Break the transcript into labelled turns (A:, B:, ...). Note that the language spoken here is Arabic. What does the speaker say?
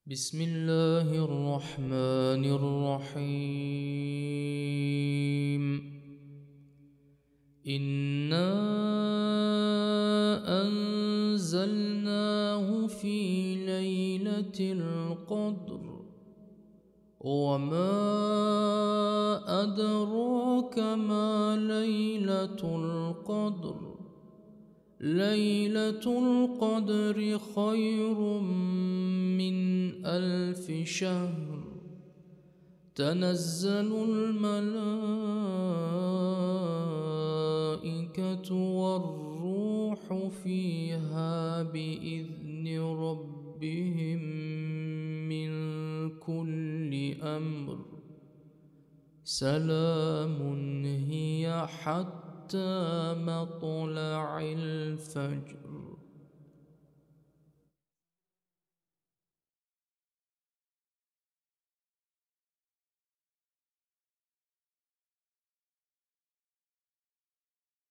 A: بسم الله الرحمن الرحيم. إنا أنزلناه في ليلة القدر وما أدراك ما ليلة القدر. ليلة القدر خير من 1000 شهر. تنزل الملائكة والروح فيها بإذن ربهم من كل أمر. سلام هي حتى مطلع الفجر.